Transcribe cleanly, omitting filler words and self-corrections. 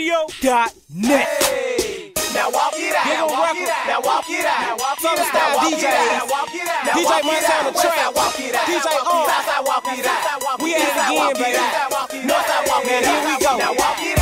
radio.net. Hey, now walk it out. Big Now ol' walk record. it out. Now walk it out. Now walk it Southern out. style Now walk DJs. it out. Now walk it out. Now DJ walk it Montana out. Trap. Westside walk it out. DJ Southside walk it out. We at it Eastside again, walk it baby. out. Northside walk it out. Here we go. Now walk it